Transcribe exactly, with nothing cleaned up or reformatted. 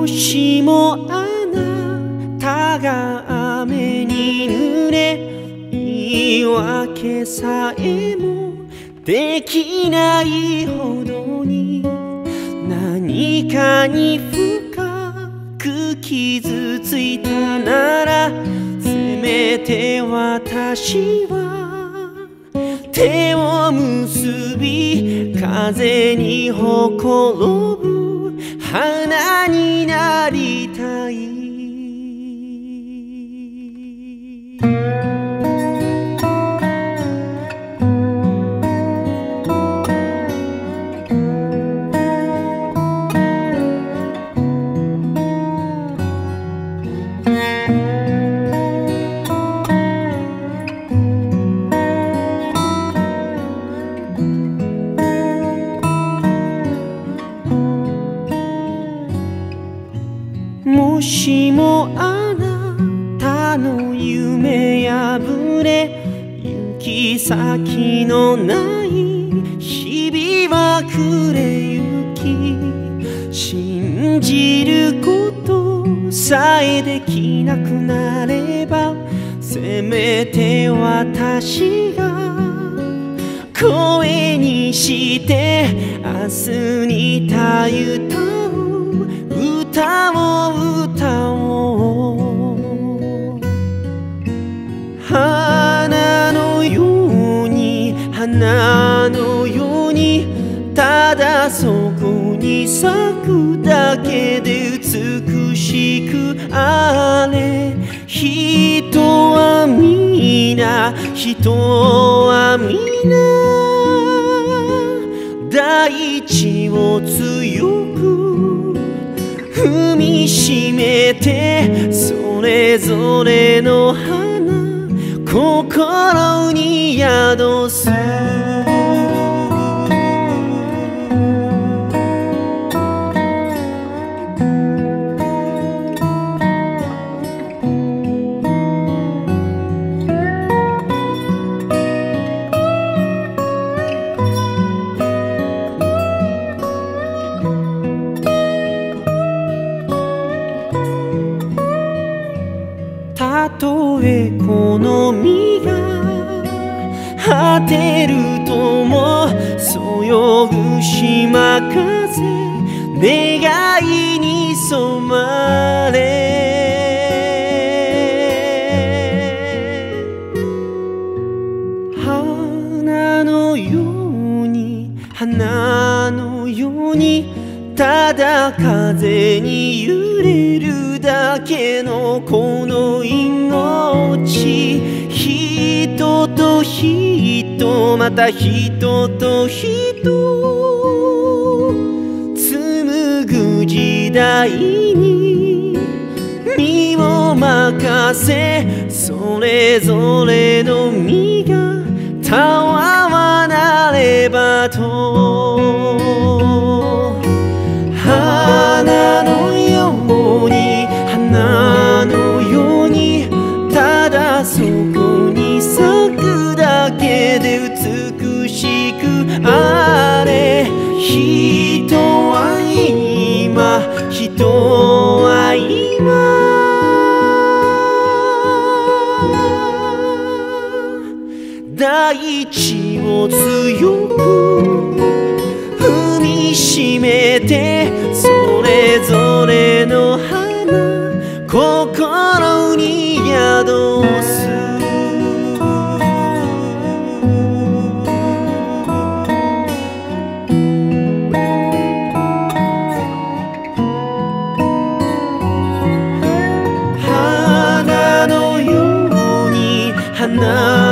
もしもあなたが雨に濡れ言い訳さえもできないほどに何かに深く傷ついたならせめて私は手を結び風にほころぶ花になりたい。もしもあなたの夢破れ行き先のない日々は暮れゆき信じることさえできなくなればせめて私が声にして明日にたゆたう歌を歌おう。花のように花のようにただそこに咲くだけで美しくあれ。人は皆人は皆大地を強く踏みしめてそれぞれの花心に宿す。たとえこの身が果てるともそよぐ島風願いに染まれ。花のように花のようにただ風に揺れるだけのこの命。人と人また人と人紡ぐ時代に身を任せそれぞれの身がたわわなればと。花のように花のようにただそこに咲くだけで美しくあれ。人は今人は今大地を強く踏みしめてそれぞれの花心に宿す。花のように花